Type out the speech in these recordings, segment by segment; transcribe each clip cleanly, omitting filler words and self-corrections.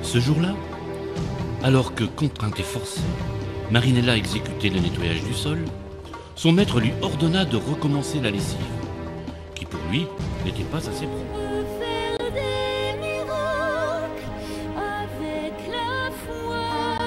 Ce jour-là, alors que, contrainte et forcée, Marinella exécutait le nettoyage du sol, son maître lui ordonna de recommencer la lessive, qui pour lui n'était pas assez propre. Faire des miracles avec la foi.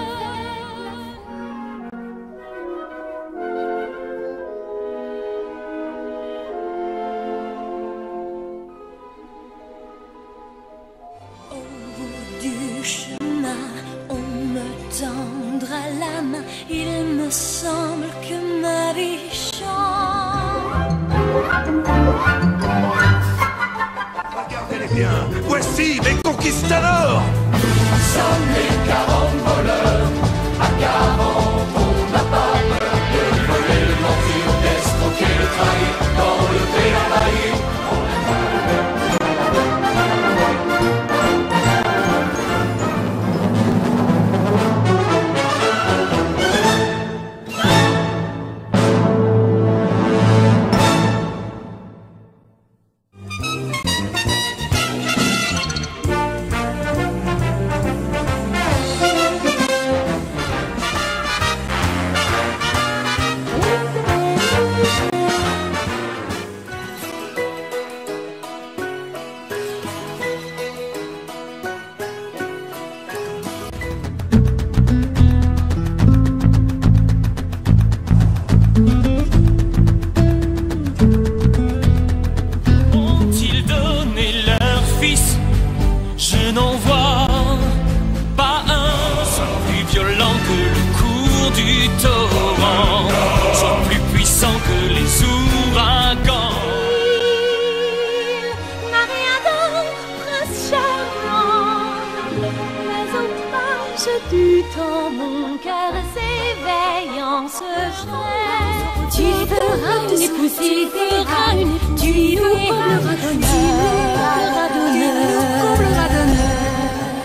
Au bout du chemin, on me tendra la main. Il me semble que ma vie chante. Regardez-les bien, voici mes conquistadors. Nous sommes les 40 voleurs. À 40, on n'a pas peur de voler, de mentir, d'escroquer, de trahir, d'enlever la baille. Ont-ils donné leur fils? Je n'en vois pas un, soit plus violent que le cours du torrent, soit plus puissant que les ouragans. Il n'a rien d'un prince charmant, mais au page du temps, mon cœur s'éveille en ce jour. Tu feras une épouse, tu feras une épouse, tu lui combleras d'honneur.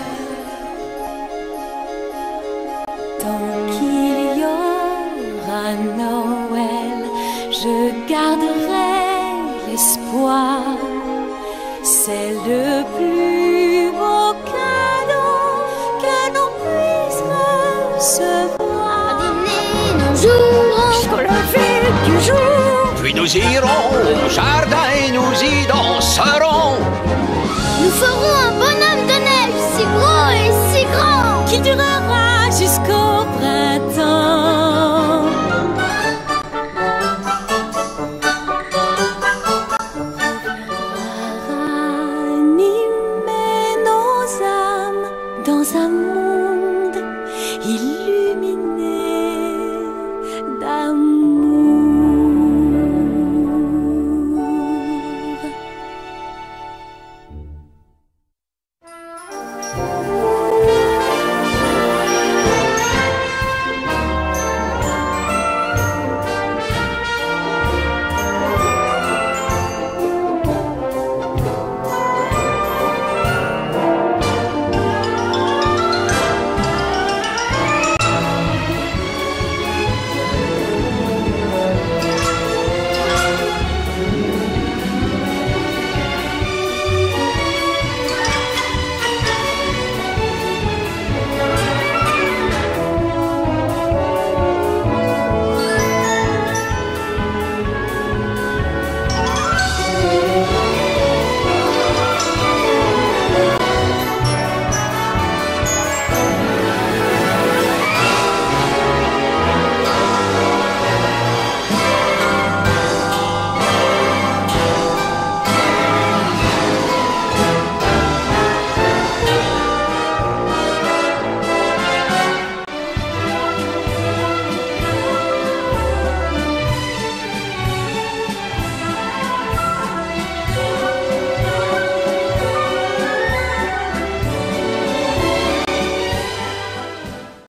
Tant qu'il y aura Noël, je garderai l'espoir. C'est le plus beau cadeau que l'on puisse recevoir. À dîner, nous jouerons jusqu'au lever du jour. Puis nous irons au jardin et nous y danserons. Nous ferons un